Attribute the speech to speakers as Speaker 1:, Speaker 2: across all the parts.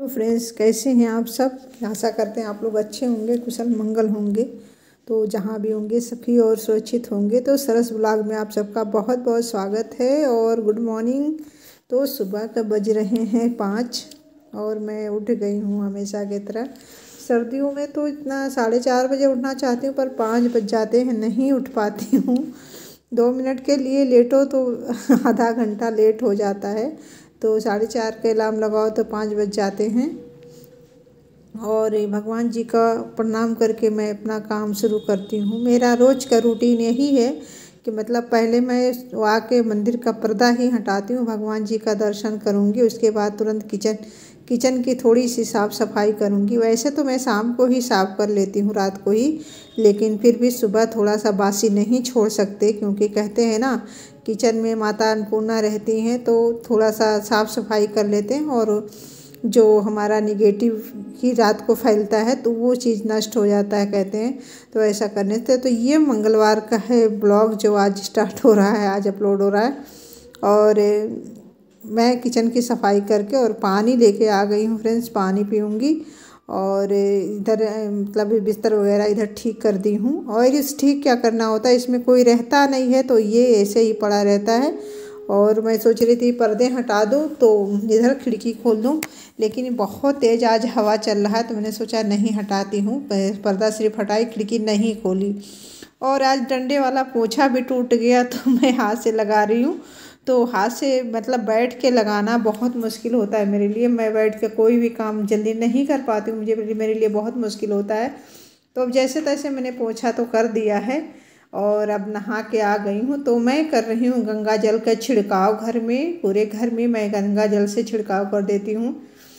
Speaker 1: Hello friends, कैसे हैं आप सब। आशा करते हैं आप लोग अच्छे होंगे, कुशल मंगल होंगे। तो जहाँ भी होंगे सखी और सुरक्षित होंगे। तो सरस ब्लॉग में आप सबका बहुत बहुत स्वागत है और गुड मॉर्निंग। तो सुबह का बज रहे हैं 5 और मैं उठ गई हूँ हमेशा की तरह। सर्दियों में तो इतना 4:30 बजे उठना चाहती हूँ पर 5 बज जाते हैं, नहीं उठ पाती हूँ। 2 मिनट के लिए लेट हो तो आधा घंटा लेट हो जाता है। तो 4:30 के अलार्म लगाओ तो 5 बज जाते हैं। और भगवान जी का प्रणाम करके मैं अपना काम शुरू करती हूँ। मेरा रोज़ का रूटीन यही है कि मतलब पहले मैं आके मंदिर का पर्दा ही हटाती हूँ, भगवान जी का दर्शन करूँगी, उसके बाद तुरंत किचन की थोड़ी सी साफ़ सफाई करूँगी। वैसे तो मैं शाम को ही साफ़ कर लेती हूँ, रात को ही, लेकिन फिर भी सुबह थोड़ा सा बासी नहीं छोड़ सकते, क्योंकि कहते हैं ना किचन में माता अन्नपूर्णा रहती हैं, तो थोड़ा सा साफ़ सफाई कर लेते हैं और जो हमारा निगेटिव ही रात को फैलता है तो वो चीज़ नष्ट हो जाता है, कहते हैं। तो ऐसा करने से तो ये मंगलवार का है ब्लॉग जो आज स्टार्ट हो रहा है, आज अपलोड हो रहा है। और मैं किचन की सफाई करके और पानी लेके आ गई हूँ फ्रेंड्स, पानी पीऊँगी। और इधर मतलब बिस्तर वगैरह इधर ठीक कर दी हूँ। और इस ठीक क्या करना होता है, इसमें कोई रहता नहीं है तो ये ऐसे ही पड़ा रहता है। और मैं सोच रही थी पर्दे हटा दूँ तो इधर खिड़की खोल दूँ, लेकिन बहुत तेज़ आज हवा चल रहा है तो मैंने सोचा नहीं हटाती हूँ, पर्दा सिर्फ हटाई, खिड़की नहीं खोली। और आज डंडे वाला पोछा भी टूट गया तो मैं हाथ से लगा रही हूँ। तो हाथ से मतलब बैठ के लगाना बहुत मुश्किल होता है मेरे लिए। मैं बैठ के कोई भी काम जल्दी नहीं कर पाती हूँ, मेरे लिए बहुत मुश्किल होता है। तो अब जैसे तैसे मैंने पोछा तो कर दिया है और अब नहा के आ गई हूँ। तो मैं कर रही हूँ गंगा जल का छिड़काव घर में, पूरे घर में मैं गंगा जल से छिड़काव कर देती हूँ।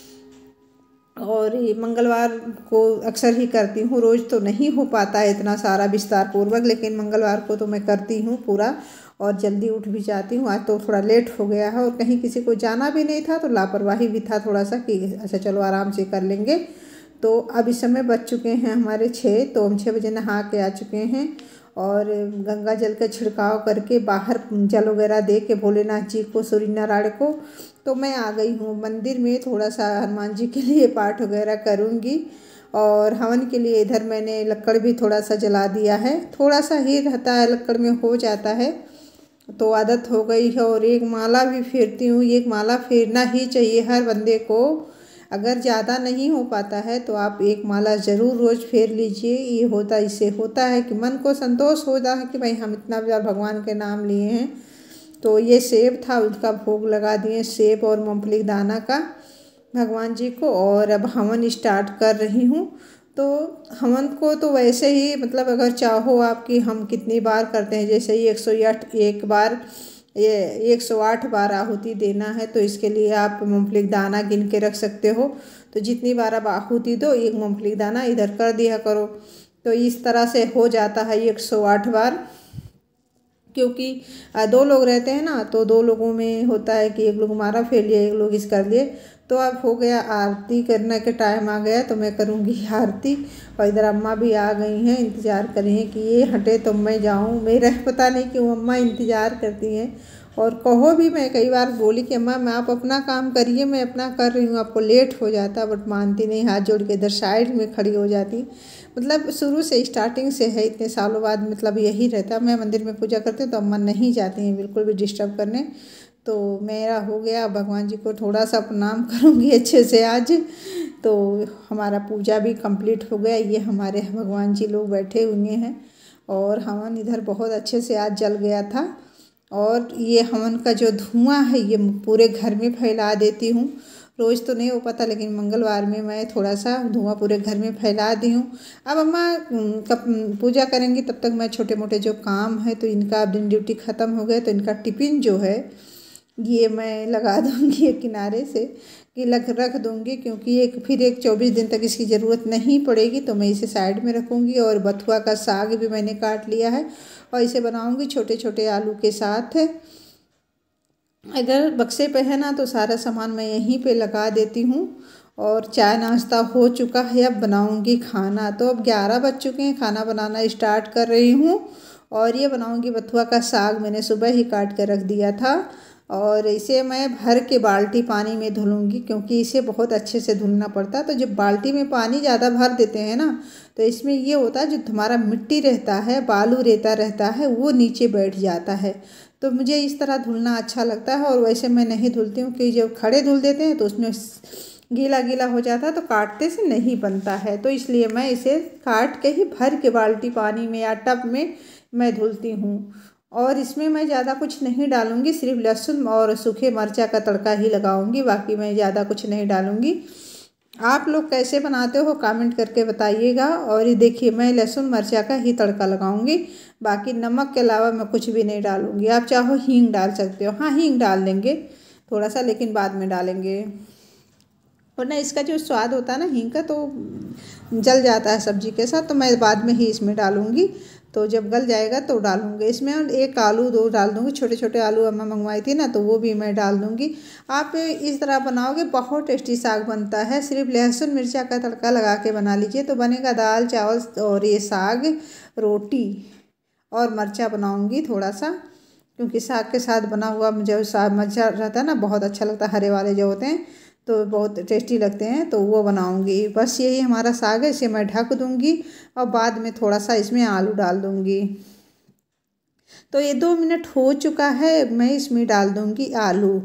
Speaker 1: और ये मंगलवार को अक्सर ही करती हूँ, रोज़ तो नहीं हो पाता है इतना सारा विस्तार पूर्वक, लेकिन मंगलवार को तो मैं करती हूँ पूरा। और जल्दी उठ भी जाती हूँ। आज तो थोड़ा लेट हो गया है और कहीं किसी को जाना भी नहीं था तो लापरवाही भी था थोड़ा सा कि अच्छा चलो आराम से कर लेंगे। तो अब इस समय बज चुके हैं हमारे 6, तो हम 6 बजे नहा के आ चुके हैं। और गंगा जल का छिड़काव करके बाहर जल वगैरह दे के भोलेनाथ जी को, सूर्य नारायण को, तो मैं आ गई हूँ मंदिर में। थोड़ा सा हनुमान जी के लिए पाठ वगैरह करूँगी। और हवन के लिए इधर मैंने लक्कड़ भी थोड़ा सा जला दिया है, थोड़ा सा ही रहता है लक्कड़ में, हो जाता है तो आदत हो गई है। और एक माला भी फेरती हूँ, एक माला फेरना ही चाहिए हर बंदे को। अगर ज़्यादा नहीं हो पाता है तो आप एक माला ज़रूर रोज़ फेर लीजिए। ये होता, इससे होता है कि मन को संतोष होता है कि भाई हम इतना बार भगवान के नाम लिए हैं। तो ये सेब था, उसका भोग लगा दिए, सेब और मूंगफली दाना का भगवान जी को। और अब हवन स्टार्ट कर रही हूँ। तो हवन को तो वैसे ही मतलब अगर चाहो आप कि हम कितनी बार करते हैं, जैसे ही 108 एक बार, ये 108 बार आहुति देना है, तो इसके लिए आप मूंगफली दाना गिन के रख सकते हो। तो जितनी बार आप आहुति दो, एक मूंगफली दाना इधर कर दिया करो। तो इस तरह से हो जाता है 108 बार। क्योंकि 2 लोग रहते हैं ना, तो 2 लोगों में होता है कि एक लोग मारा फेर लिया, एक लोग इस कर लिए। तो अब हो गया, आरती करने के टाइम आ गया तो मैं करूँगी आरती। और इधर अम्मा भी आ गई हैं, इंतज़ार कर रही हैं कि ये हटे तो मैं जाऊँ। मेरा पता नहीं क्यों अम्मा इंतज़ार करती हैं। और कहो भी, मैं कई बार बोली कि अम्मा मैं आप अपना काम करिए, मैं अपना कर रही हूँ, आपको लेट हो जाता, बट मानती नहीं, हाथ जोड़ के इधर साइड में खड़ी हो जाती। मतलब शुरू से स्टार्टिंग से है, इतने सालों बाद मतलब यही रहता। मैं मंदिर में पूजा करती हूँ तो अम्मा नहीं जाती हैं बिल्कुल भी डिस्टर्ब करने। तो मेरा हो गया, भगवान जी को थोड़ा सा प्रणाम करूँगी अच्छे से आज। तो हमारा पूजा भी कंप्लीट हो गया। ये हमारे भगवान जी लोग बैठे हुए हैं और हवन इधर बहुत अच्छे से आज जल गया था। और ये हवन का जो धुआं है ये पूरे घर में फैला देती हूँ। रोज़ तो नहीं हो पाता, लेकिन मंगलवार में मैं थोड़ा सा धुआं पूरे घर में फैला दी हूँ। अब अम्मा कब पूजा करेंगी तब तक मैं छोटे मोटे जो काम है, तो इनका दिन ड्यूटी ख़त्म हो गया तो इनका टिफ़िन जो है ये मैं लगा दूँगी एक किनारे से, कि रख दूँगी, क्योंकि एक 24 दिन तक इसकी ज़रूरत नहीं पड़ेगी। तो मैं इसे साइड में रखूँगी। और बथुआ का साग भी मैंने काट लिया है और इसे बनाऊँगी छोटे छोटे आलू के साथ। अगर बक्से पे है ना तो सारा सामान मैं यहीं पे लगा देती हूँ। और चाय नाश्ता हो चुका है, अब बनाऊँगी खाना। तो अब 11 बज चुके हैं, खाना बनाना स्टार्ट कर रही हूँ। और ये बनाऊँगी बथुआ का साग, मैंने सुबह ही काट के रख दिया था। और इसे मैं भर के बाल्टी पानी में धुलूँगी, क्योंकि इसे बहुत अच्छे से धुलना पड़ता है। तो जब बाल्टी में पानी ज़्यादा भर देते हैं ना, तो इसमें ये होता है जो हमारा मिट्टी रहता है, बालू रेता रहता है, वो नीचे बैठ जाता है। तो मुझे इस तरह धुलना अच्छा लगता है। और वैसे मैं नहीं धुलती हूँ कि जब खड़े धुल देते हैं तो उसमें गीला गीला हो जाता है, तो काटते से नहीं बनता है। तो इसलिए मैं इसे काट के ही भर के बाल्टी पानी में या टब में मैं धुलती हूँ। और इसमें मैं ज़्यादा कुछ नहीं डालूँगी, सिर्फ लहसुन और सूखे मिर्चा का तड़का ही लगाऊंगी, बाकी मैं ज़्यादा कुछ नहीं डालूँगी। आप लोग कैसे बनाते हो कमेंट करके बताइएगा। और ये देखिए, मैं लहसुन मिर्चा का ही तड़का लगाऊंगी, बाकी नमक के अलावा मैं कुछ भी नहीं डालूँगी। आप चाहो हींग डाल सकते हो, हाँ हींग डाल देंगे थोड़ा सा, लेकिन बाद में डालेंगे, वरना इसका जो स्वाद होता है ना हींग का, तो जल जाता है सब्जी के साथ। तो मैं बाद में ही इसमें डालूँगी, तो जब गल जाएगा तो डालूँगी। इसमें एक आलू 2 डाल दूँगी, छोटे छोटे आलू अम्मा मंगवाई थी ना, तो वो भी मैं डाल दूँगी। आप इस तरह बनाओगे बहुत टेस्टी साग बनता है। सिर्फ लहसुन मिर्चा का तड़का लगा के बना लीजिए तो बनेगा। दाल चावल और ये साग, रोटी और मिर्चा बनाऊँगी थोड़ा सा, क्योंकि साग के साथ बना हुआ मुझे साग मिर्चा रहता है ना, बहुत अच्छा लगता है। हरे वाले जो होते हैं तो बहुत टेस्टी लगते हैं, तो वो बनाऊंगी। बस यही हमारा साग है, इसे मैं ढक दूंगी और बाद में थोड़ा सा इसमें आलू डाल दूंगी। तो ये 2 मिनट हो चुका है, मैं इसमें डाल दूंगी आलू।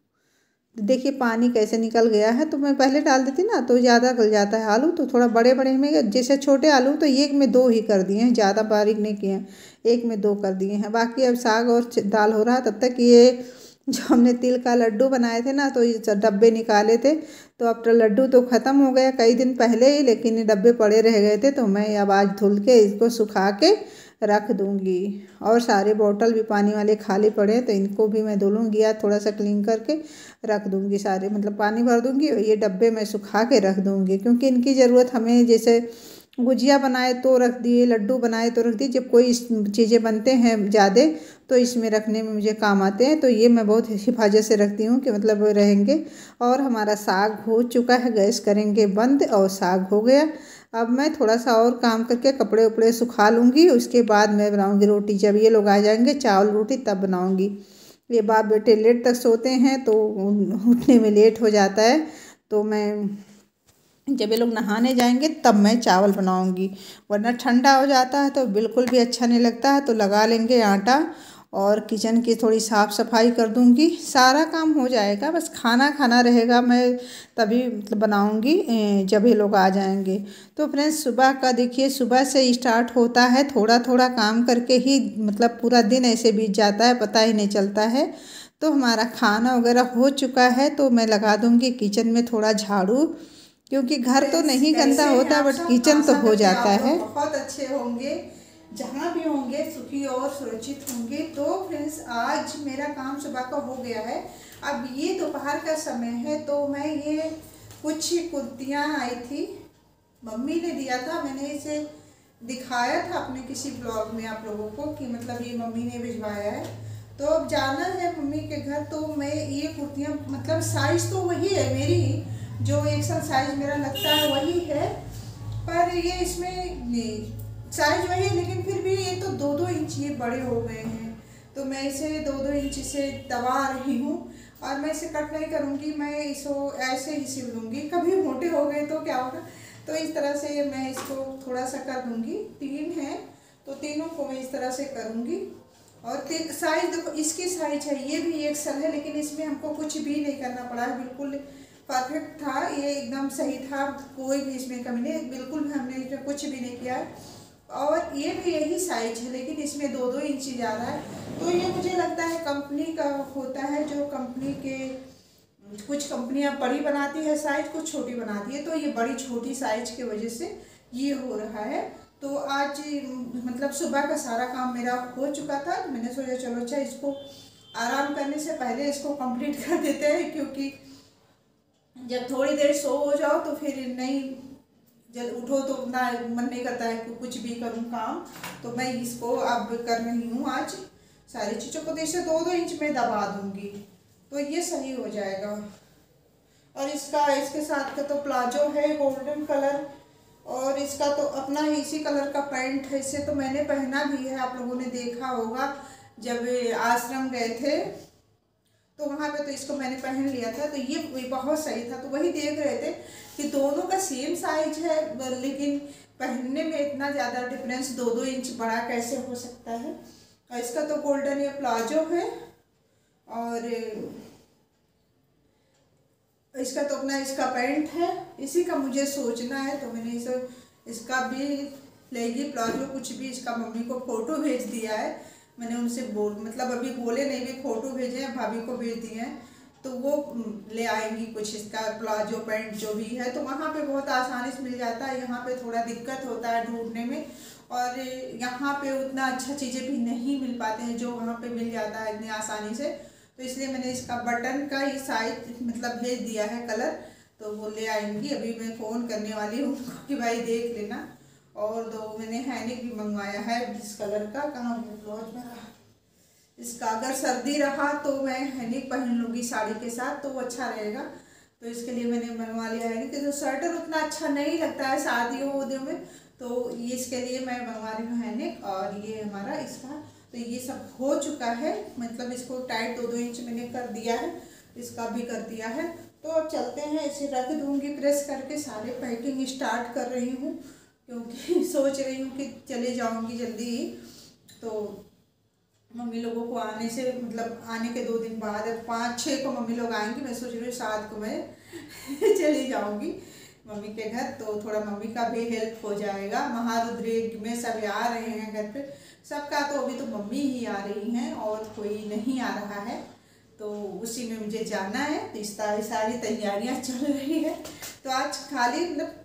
Speaker 1: देखिए पानी कैसे निकल गया है, तो मैं पहले डाल देती ना तो ज़्यादा गल जाता है आलू। तो थोड़ा बड़े बड़े में, जैसे छोटे आलू तो एक में 2 ही कर दिए हैं, ज़्यादा बारीक नहीं किए हैं, एक में 2 कर दिए हैं। बाकी अब साग और दाल हो रहा है, तब तक ये जो हमने तिल का लड्डू बनाए थे ना, तो ये डब्बे निकाले थे। तो अब तो लड्डू तो ख़त्म हो गया कई दिन पहले ही, लेकिन ये डब्बे पड़े रह गए थे, तो मैं अब आज धुल के इसको सुखा के रख दूंगी। और सारे बोतल भी पानी वाले खाली पड़े हैं, तो इनको भी मैं धुलूँगी या थोड़ा सा क्लीन करके रख दूंगी सारे, मतलब पानी भर दूंगी और ये डब्बे में सुखा के रख दूंगी, क्योंकि इनकी ज़रूरत हमें, जैसे गुजिया बनाए तो रख दिए, लड्डू बनाए तो रख दिए, जब कोई चीज़ें बनते हैं ज़्यादा तो इसमें रखने में मुझे काम आते हैं। तो ये मैं बहुत हिफाजत से रखती हूँ कि मतलब रहेंगे। और हमारा साग हो चुका है, गैस करेंगे बंद और साग हो गया। अब मैं थोड़ा सा और काम करके कपड़े उपड़े सुखा लूँगी, उसके बाद मैं बनाऊँगी रोटी। जब ये लोग आ जाएंगे चावल रोटी तब बनाऊँगी। ये बाप बेटे लेट तक सोते हैं तो उठने में लेट हो जाता है, तो मैं जब ये लोग नहाने जाएंगे तब मैं चावल बनाऊंगी, वरना ठंडा हो जाता है तो बिल्कुल भी अच्छा नहीं लगता है। तो लगा लेंगे आटा और किचन की थोड़ी साफ़ सफाई कर दूंगी, सारा काम हो जाएगा। बस खाना खाना रहेगा, मैं तभी मतलब बनाऊंगी जब ये लोग आ जाएंगे। तो फ्रेंड्स सुबह का देखिए, सुबह से स्टार्ट होता है, थोड़ा थोड़ा काम करके ही मतलब पूरा दिन ऐसे बीत जाता है, पता ही नहीं चलता है। तो हमारा खाना वगैरह हो चुका है, तो मैं लगा दूंगी किचन में थोड़ा झाड़ू, क्योंकि घर तो नहीं गंदा होता बट किचन तो हो जाता है। बहुत अच्छे होंगे, जहाँ भी होंगे सुखी और सुरक्षित होंगे। तो फ्रेंड्स आज मेरा काम सुबह का हो गया है। अब ये दोपहर का समय है, तो मैं ये कुछ कुर्तियाँ आई थी, मम्मी ने दिया था, मैंने इसे दिखाया था अपने किसी ब्लॉग में आप लोगों को कि मतलब ये मम्मी ने भिजवाया है। तो अब जाना है मम्मी के घर, तो मैं ये कुर्तियाँ मतलब साइज़ तो वही है मेरी, जो एक्सल साइज मेरा लगता है वही है, पर ये इसमें साइज वही है, लेकिन फिर भी ये तो 2-2 इंच ये बड़े हो गए हैं। तो मैं इसे 2-2 इंच से दबा रही हूँ और मैं इसे कट नहीं करूँगी, मैं इसको ऐसे ही सिल दूँगी। कभी मोटे हो गए तो क्या होगा, तो इस तरह से मैं इसको थोड़ा सा कर दूँगी। 3 हैं तो तीनों को मैं इस तरह से करूँगी। और साइज देखो, इसकी साइज है, ये भी एक्सल है, लेकिन इसमें हमको कुछ भी नहीं करना पड़ा है, बिल्कुल परफेक्ट था, ये एकदम सही था, कोई भी इसमें कमी नहीं, बिल्कुल भी हमने इसमें कुछ भी नहीं किया। और ये भी यही साइज है, लेकिन इसमें 2-2 इंच ज़्यादा है। तो ये मुझे लगता है कंपनी का होता है, जो कंपनी के कुछ कंपनियां बड़ी बनाती है साइज, कुछ छोटी बनाती है, तो ये बड़ी छोटी साइज की वजह से ये हो रहा है। तो आज मतलब सुबह का सारा काम मेरा हो चुका था, तो मैंने सोचा चलो अच्छा इसको आराम करने से पहले इसको कंप्लीट कर देते हैं, क्योंकि जब थोड़ी देर सो हो जाओ तो फिर नहीं, जब उठो तो ना मन नहीं करता है कि कुछ भी करूं काम। तो मैं इसको अब कर रही हूँ आज सारी चीज़ों को, जैसे 2-2 इंच में दबा दूंगी तो ये सही हो जाएगा। और इसके साथ का तो प्लाजो है गोल्डन कलर, और इसका तो अपना ही इसी कलर का पैंट है। इसे तो मैंने पहना भी है, आप लोगों ने देखा होगा जब आश्रम गए थे तो वहाँ पे तो इसको मैंने पहन लिया था, तो ये बहुत सही था। तो वही देख रहे थे कि दोनों का सेम साइज है, लेकिन पहनने में इतना ज़्यादा डिफरेंस 2-2 इंच बड़ा कैसे हो सकता है। और इसका तो गोल्डन ये प्लाजो है, और इसका तो अपना इसका पैंट है। इसी का मुझे सोचना है, तो मैंने इसका भी लेगी प्लाजो कुछ भी। इसका मम्मी को फ़ोटो भेज दिया है मैंने, उनसे मतलब अभी बोले नहीं, भी फ़ोटो भेजे हैं, भाभी को भेज दिए हैं, तो वो ले आएंगी कुछ इसका प्लाजो पैंट जो भी है। तो वहाँ पे बहुत आसानी से मिल जाता है, यहाँ पे थोड़ा दिक्कत होता है ढूंढने में, और यहाँ पे उतना अच्छा चीज़ें भी नहीं मिल पाते हैं जो वहाँ पे मिल जाता है इतनी आसानी से। तो इसलिए मैंने इसका बटन का ही साइज मतलब भेज दिया है कलर, तो वो ले आएंगी। अभी मैं फ़ोन करने वाली हूँ उनको कि भाई देख लेना। और दो मैंने हैनिक भी मंगवाया है इस कलर का, कहाँ ब्लाउज मेरा। इसका अगर सर्दी रहा तो मैं हैनिक पहन लूँगी साड़ी के साथ, तो वो अच्छा रहेगा। तो इसके लिए मैंने मंगवा लिया है। कि तो स्वेटर उतना अच्छा नहीं लगता है शादियों उदियों में, तो ये इसके लिए मैं मंगवा रही हूँ हैनिक। और ये हमारा इसका तो ये सब हो चुका है, मतलब इसको टाइट 2-2 इंच मैंने कर दिया है, इसका भी कर दिया है। तो अब चलते हैं, इसे रख दूँगी प्रेस करके, सारे पैकिंग स्टार्ट कर रही हूँ, क्योंकि सोच रही हूँ कि चले जाऊँगी जल्दी ही। तो मम्मी लोगों को आने से मतलब आने के 2 दिन बाद 5-6 को मम्मी लोग आएंगी। मैं सोच रही हूँ 7 को मैं चली जाऊँगी मम्मी के घर, तो थोड़ा मम्मी का भी हेल्प हो जाएगा। महारुद्र में सब आ रहे हैं घर पे, सबका तो अभी तो मम्मी ही आ रही हैं और कोई नहीं आ रहा है, तो उसी में मुझे जाना है। तो इस सारी तैयारियाँ चल रही है। तो आज खाली मतलब